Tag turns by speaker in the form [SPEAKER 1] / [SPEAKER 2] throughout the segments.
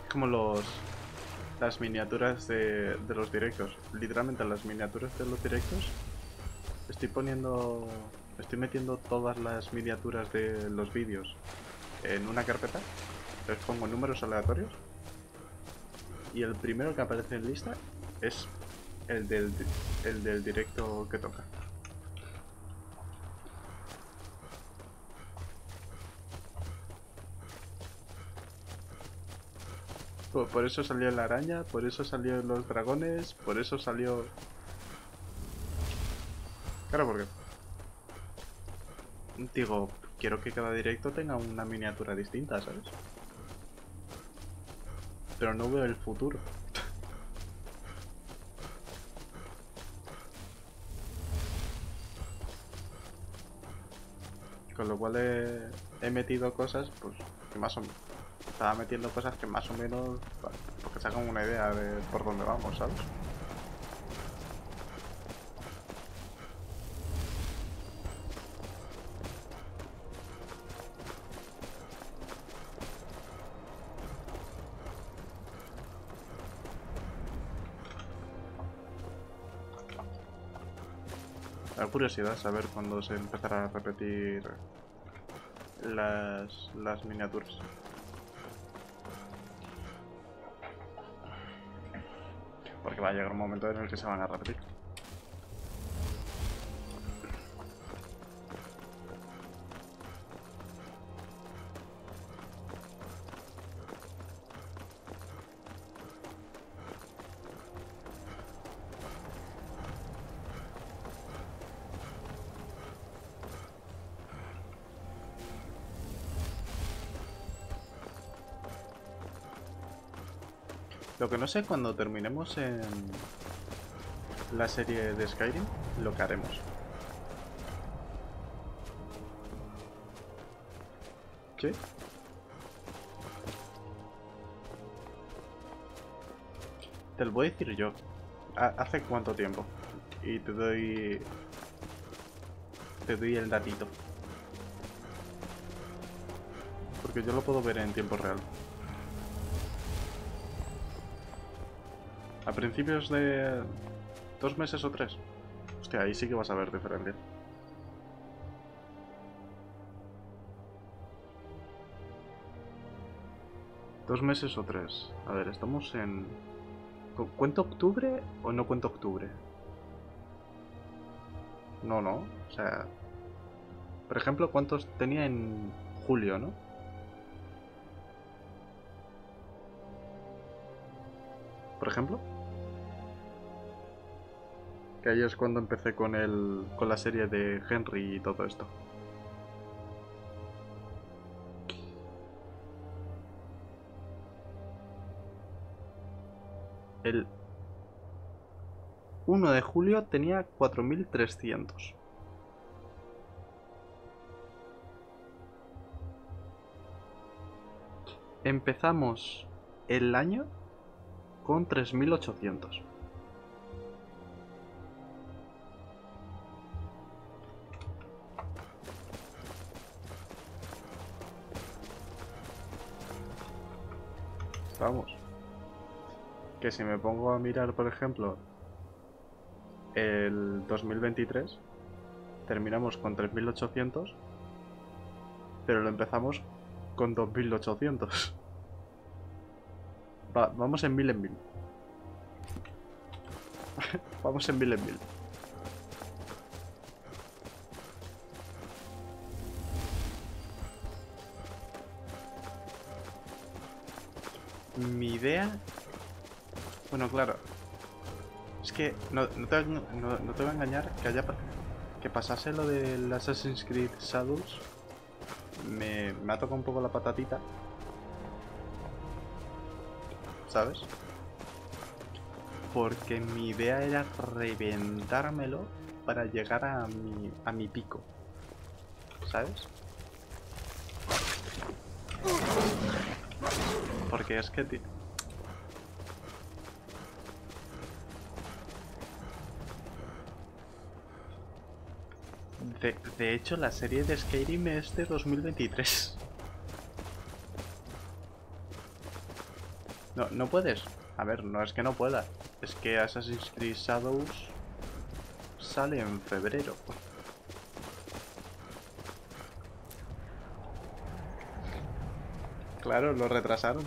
[SPEAKER 1] como las miniaturas de los directos. Literalmente las miniaturas de los directos estoy metiendo todas las miniaturas de los vídeos en una carpeta. Les pongo números aleatorios y el primero que aparece en lista es el del directo que toca. Por eso salió la araña, por eso salió los dragones, por eso salió... Claro, porque... Digo, quiero que cada directo tenga una miniatura distinta, ¿sabes? Pero no veo el futuro. Con lo cual he metido cosas, pues, que más o menos... Estaba metiendo cosas que más o menos... Porque se hagan una idea de por dónde vamos, ¿sabes? Me da curiosidad saber cuándo se empezará a repetir las miniaturas. Porque va a llegar un momento en el que se van a repetir. Lo que no sé cuando terminemos en la serie de Skyrim, lo que haremos. ¿Sí? Te lo voy a decir yo. ¿Hace cuánto tiempo? Y te doy el datito. Porque yo lo puedo ver en tiempo real. A principios de 2 meses o 3. Hostia, ahí sí que vas a ver diferencia. ¿2 meses o 3? A ver, estamos en... ¿Cuento octubre o no cuento octubre? No, no. O sea... Por ejemplo, ¿cuántos tenía en julio, no? Por ejemplo. Que ahí es cuando empecé con la serie de Henry y todo esto. El 1 de julio tenía 4300. Empezamos el año con 3800. Vamos. Que si me pongo a mirar, por ejemplo, el 2023, terminamos con 3800, pero lo empezamos con 2800. Vamos en mil en mil. Vamos en mil en mil. Mi idea... Bueno, claro. Es que no te voy a engañar que pasase lo del Assassin's Creed Shadows. Me ha tocado un poco la patatita. ¿Sabes? Porque mi idea era reventármelo para llegar a mi pico. ¿Sabes? Porque es que... De hecho, la serie de Skyrim es de 2023. No, no puedes. A ver, no es que no pueda. Es que Assassin's Creed Shadows sale en febrero. Claro, lo retrasaron.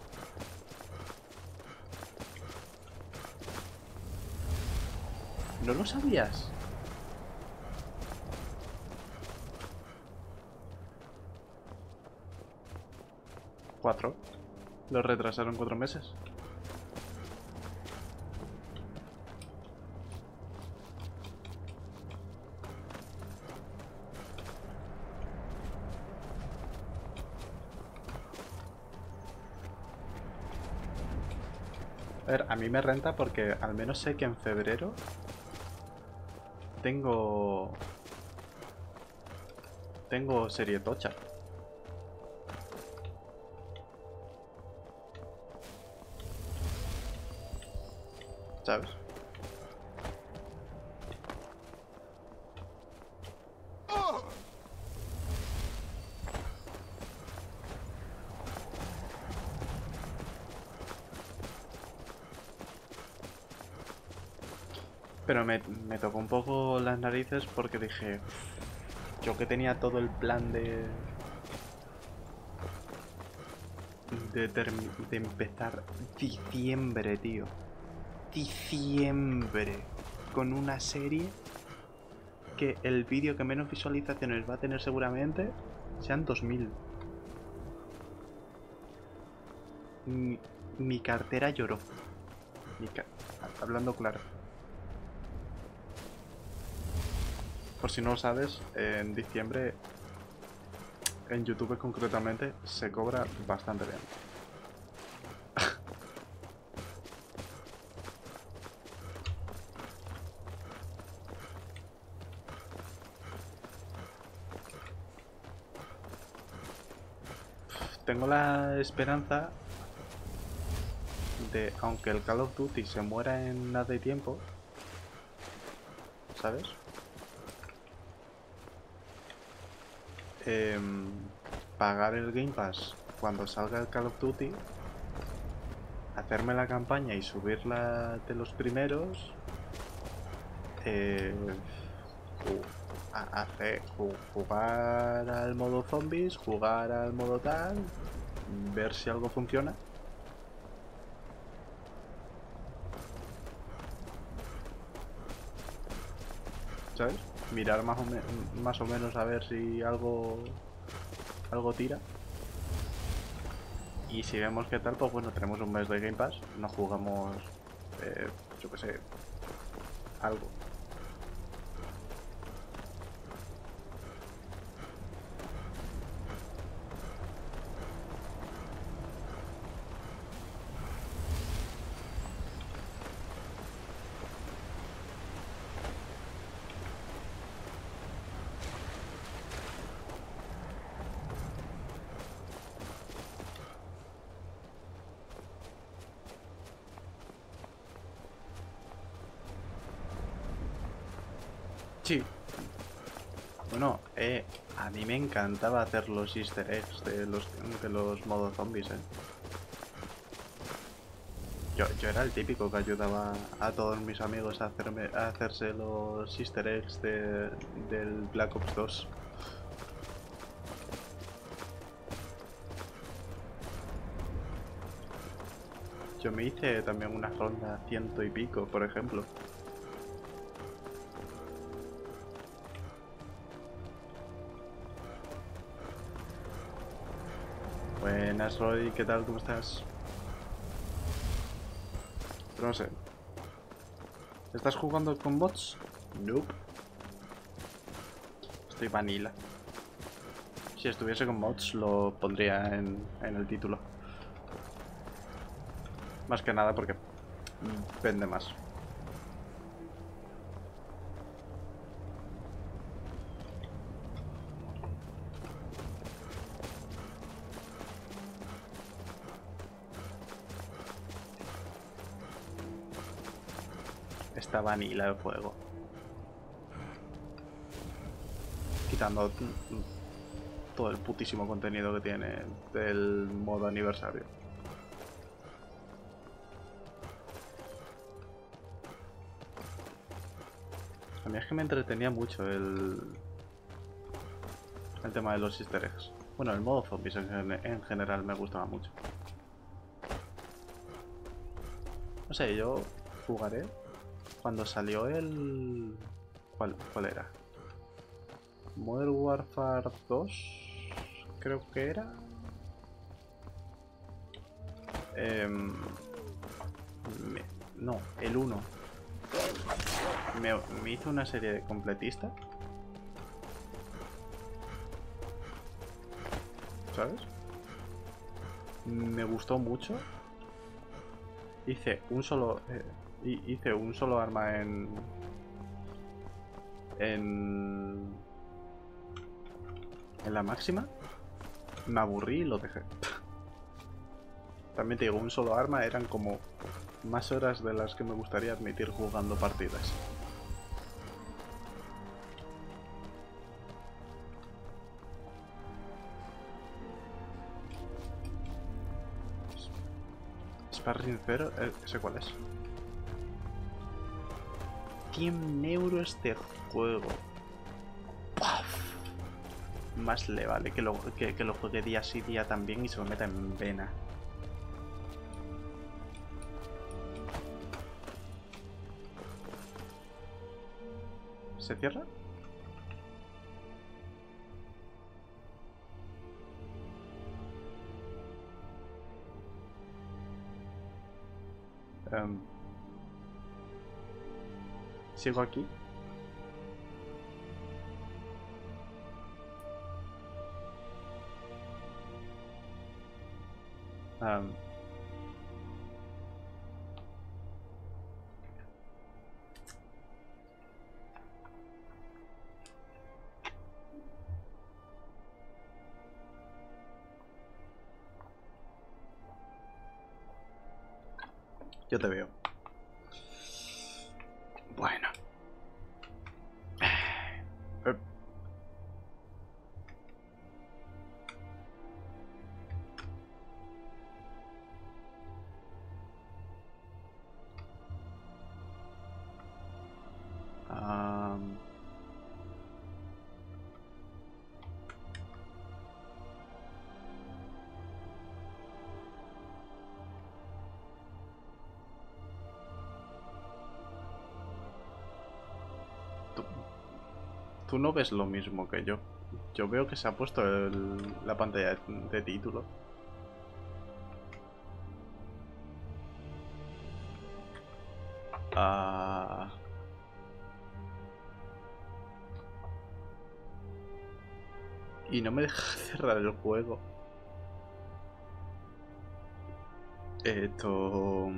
[SPEAKER 1] ¿No lo sabías? ¿4? Lo retrasaron 4 meses. A ver, a mí me renta porque al menos sé que en febrero tengo... Tengo serie tocha. ¿Sabes? Pero me tocó un poco las narices porque dije... Yo que tenía todo el plan de empezar diciembre, tío. Diciembre. Con una serie que el vídeo que menos visualizaciones va a tener seguramente sean 2000. Mi cartera lloró. Hablando claro. Por si no lo sabes, en diciembre, en YouTube concretamente, se cobra bastante bien. Tengo la esperanza de, aunque el Call of Duty se muera en nada de tiempo, ¿sabes? Pagar el Game Pass cuando salga el Call of Duty, hacerme la campaña y subirla de los primeros, jugar al modo zombies, jugar al modo tal, ver si algo funciona. ¿Sabes? Mirar más o menos a ver si algo tira. Y si vemos qué tal, pues bueno, tenemos un mes de Game Pass, nos jugamos, yo qué sé, algo. Sí. Bueno, a mí me encantaba hacer los easter eggs de los modos zombies, Yo era el típico que ayudaba a todos mis amigos a hacerse los easter eggs del Black Ops 2. Yo me hice también una ronda 100 y pico, por ejemplo. Buenas, Roy, ¿qué tal? ¿Cómo estás? Pero no sé. ¿Estás jugando con bots? Nope. Estoy vanilla. Si estuviese con mods lo pondría en el título. Más que nada porque vende más. Está vanilla el juego. Quitando todo el putísimo contenido que tiene del modo aniversario. A mí es que me entretenía mucho el tema de los easter eggs. Bueno, el modo zombies en general me gustaba mucho. No sé, yo jugaré cuando salió el... ¿Cuál era? Modern Warfare 2, creo que era. No, el 1. Me hizo una serie de completista. ¿Sabes? Me gustó mucho. Hice un solo arma en la máxima. Me aburrí y lo dejé. También te digo, un solo arma eran como más horas de las que me gustaría admitir jugando partidas. Sparring 0, ¿ese cuál es? 100 euros de juego. ¡Puf! Más le vale que lo juegue día sí día también y se lo meta en vena. ¿Se cierra? ¿Sigo aquí? Yo te veo. Bueno. Tú no ves lo mismo que yo. Yo veo que se ha puesto la pantalla de título. Y no me deja cerrar el juego. Esto...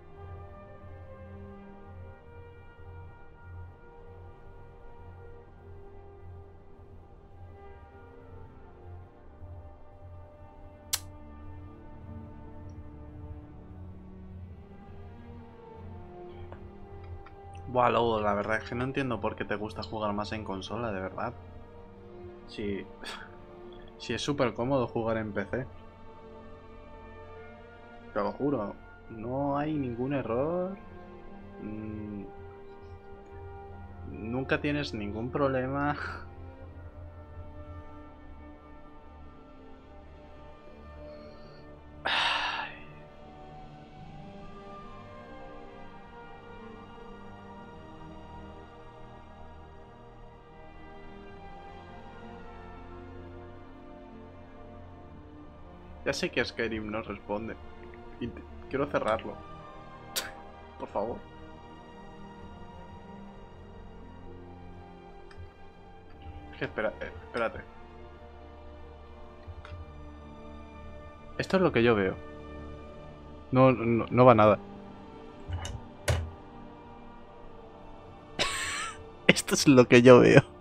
[SPEAKER 1] Buah, Lobo, la verdad es que no entiendo por qué te gusta jugar más en consola, de verdad. Si, si es súper cómodo jugar en PC. Te lo juro, no hay ningún error. Nunca tienes ningún problema. Ya sé que Skyrim no responde. Y quiero cerrarlo. Por favor. Es que espérate. Esto es lo que yo veo. No va nada. Esto es lo que yo veo.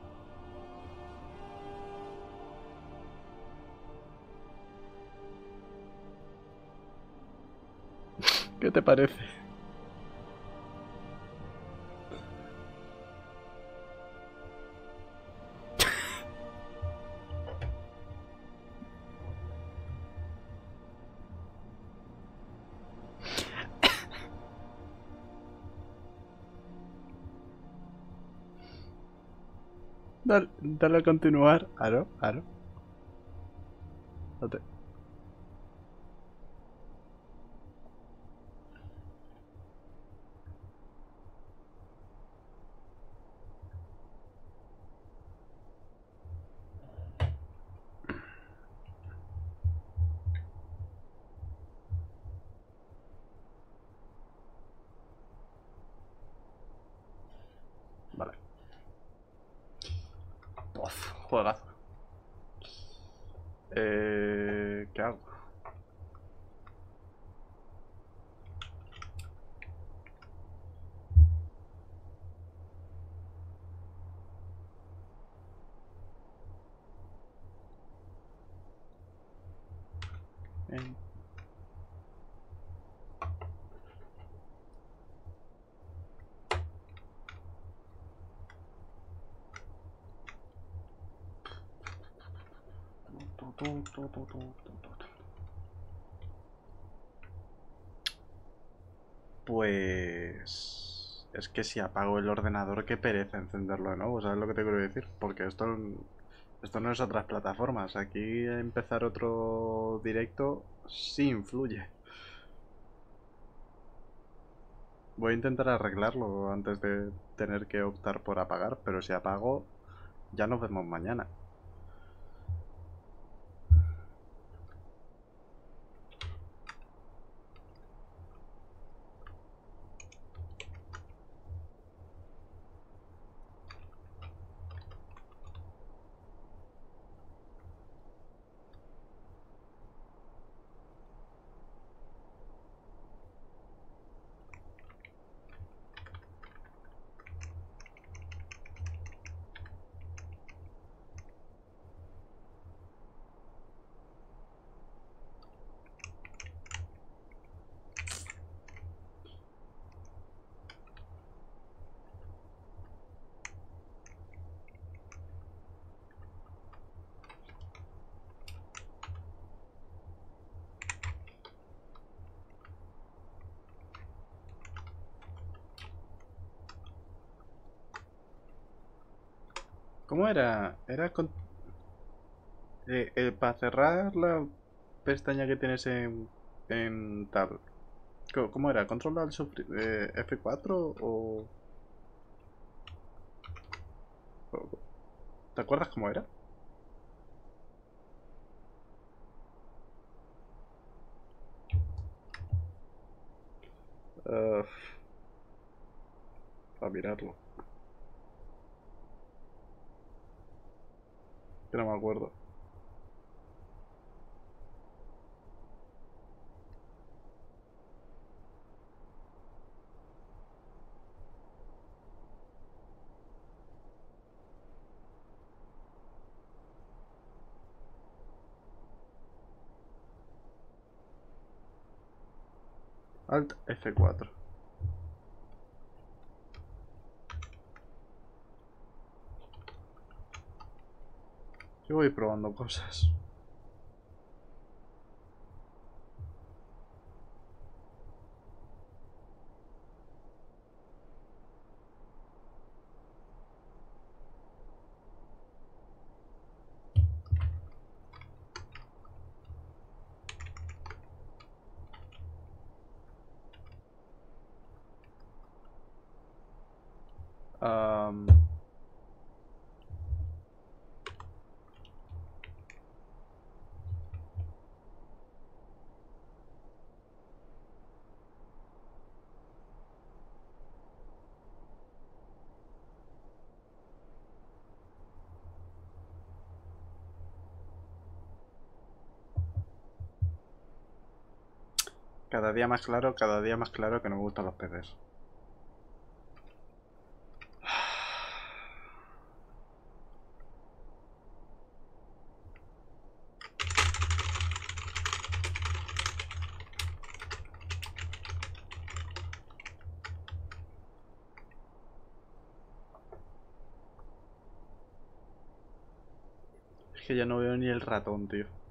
[SPEAKER 1] ¿Qué te parece? Dale a continuar. Aro, aro. No te- Vale. Uf, juegazo. ¿Qué hago? En- Pues... Es que si apago el ordenador, qué pereza encenderlo de nuevo, ¿sabes lo que te quiero decir? Porque esto no es otras plataformas. Aquí empezar otro directo sí influye. Voy a intentar arreglarlo antes de tener que optar por apagar, pero si apago, ya nos vemos mañana. ¿Cómo era? Era para cerrar la pestaña que tienes en tal. ¿Cómo era? ¿Control al F4 o- ¿Te acuerdas cómo era? Uh, a mirarlo. Que no me acuerdo. Alt F4. Yo voy probando cosas. Am, cada día más claro que no me gustan los PCs. Es que ya no veo ni el ratón, tío.